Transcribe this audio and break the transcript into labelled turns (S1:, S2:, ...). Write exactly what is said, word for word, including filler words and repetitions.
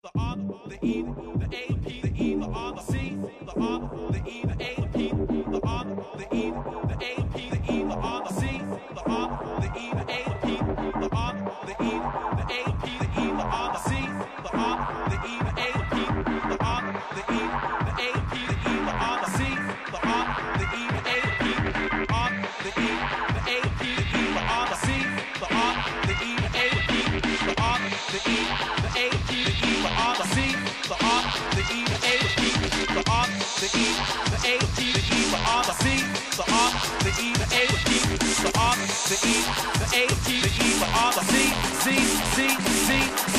S1: The R, the E, the A, P, the E, the R, the C, the R, the E, the A, the P, the R, the E, the A, P, the E, the R, the C, the R, the E, the A, the P, the R, the E, the A, P, the E, the R, the C, the R, the E, the A, the P, the R, the E, the A, P, the E, the R, the C, the R, the E, the A, the P, R, the E, the A, P, the E, the R, the C, the R, the E, the A, the P, the R, the E, the A, P, the E, the R, the C, the R, the E, the A, the P, the R, the E, the A, P, the E, the R, the C, the R, the E, the A, the P, the R, the E, the A, P, the E, the R, the C, C, C, C.